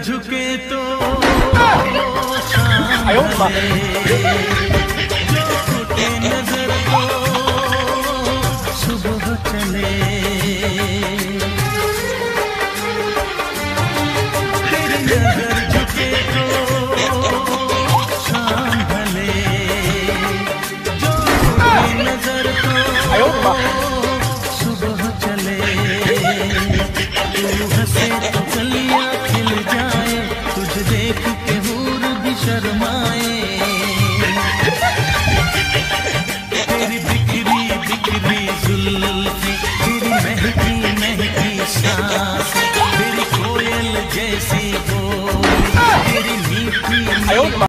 झुके तो शाम ढले, जो टूटे नजर तो सुबह चले। तेरी नजर झुके तो शाम ढले, जो टूटे नजर तो सुबह चले। तू हंसे तो गलियां खिल जाए, तुझे देख के हूर भी शर्माए।